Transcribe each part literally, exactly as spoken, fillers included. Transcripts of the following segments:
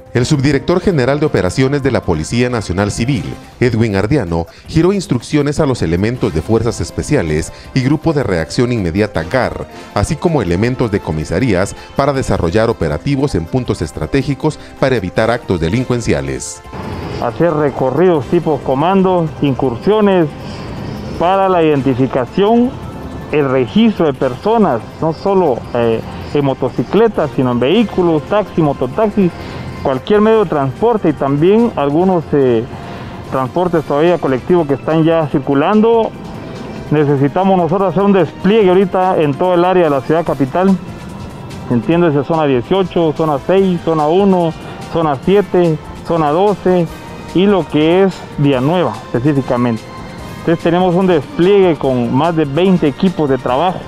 El subdirector general de operaciones de la Policía Nacional Civil, Edwin Ardiano, giró instrucciones a los elementos de Fuerzas Especiales y Grupo de Reacción Inmediata G A R, así como elementos de comisarías para desarrollar operativos en puntos estratégicos para evitar actos delincuenciales. Hacer recorridos tipo comandos, incursiones para la identificación, el registro de personas, no solo eh, en motocicletas, sino en vehículos, taxi, mototaxis, cualquier medio de transporte y también algunos eh, transportes todavía colectivos que están ya circulando. Necesitamos nosotros hacer un despliegue ahorita en todo el área de la ciudad capital, entiéndese zona dieciocho, zona seis, zona uno, zona siete, zona doce y lo que es Villanueva específicamente. Entonces tenemos un despliegue con más de veinte equipos de trabajo,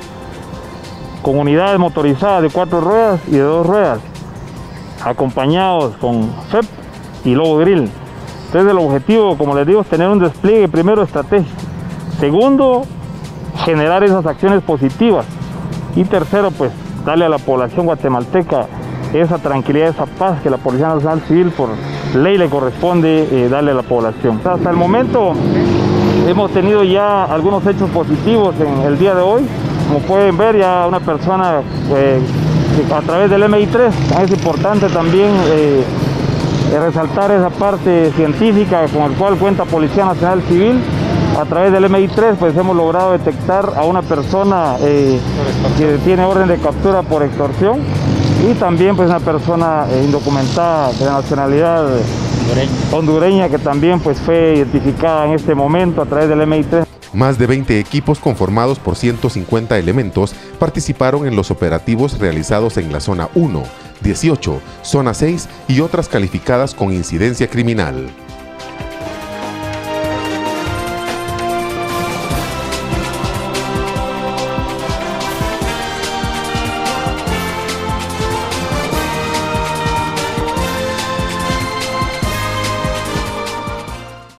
con unidades motorizadas de cuatro ruedas y de dos ruedas, acompañados con F E P y Lobo Grill. Entonces el objetivo, como les digo, es tener un despliegue primero estratégico, segundo, generar esas acciones positivas y tercero, pues darle a la población guatemalteca esa tranquilidad, esa paz que la Policía Nacional Civil por ley le corresponde eh, darle a la población. Hasta el momento hemos tenido ya algunos hechos positivos en el día de hoy. Como pueden ver, ya una persona eh, a través del M I tres, es importante también eh, resaltar esa parte científica con la cual cuenta Policía Nacional Civil. A través del M I tres pues hemos logrado detectar a una persona eh, que tiene orden de captura por extorsión y también pues una persona eh, indocumentada de nacionalidad hondureña que también pues fue identificada en este momento a través del M I tres. Más de veinte equipos conformados por ciento cincuenta elementos participaron en los operativos realizados en la zona uno, dieciocho, zona seis y otras calificadas con incidencia criminal.